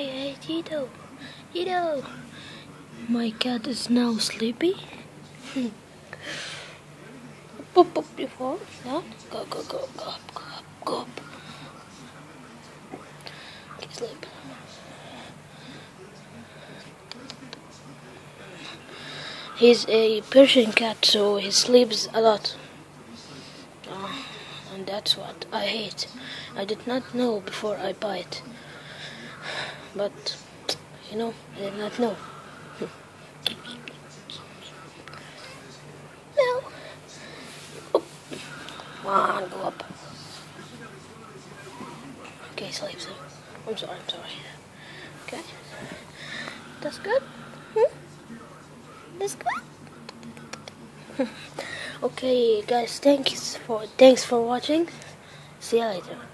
Hey, Tito. Tito. My cat is now sleepy. Boop, boop, before that. Go, go, go, go up, go up, go up. Okay, sleep. He's a Persian cat, so he sleeps a lot. And that's what I hate. I did not know before I buy it. But, I did not know. No. Oh. Come on, go up. Okay, sleep. I'm sorry. Okay. That's good? That's good? Okay, guys, thanks for watching. See you later.